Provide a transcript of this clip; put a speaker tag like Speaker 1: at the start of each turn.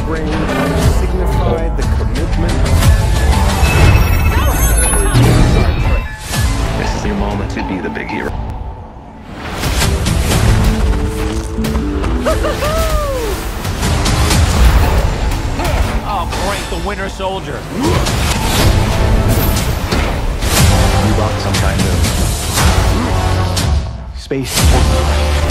Speaker 1: ring signified the commitment.
Speaker 2: This is your moment to be the big hero.
Speaker 3: Oh, great, the Winter Soldier.
Speaker 2: You brought some kind of space.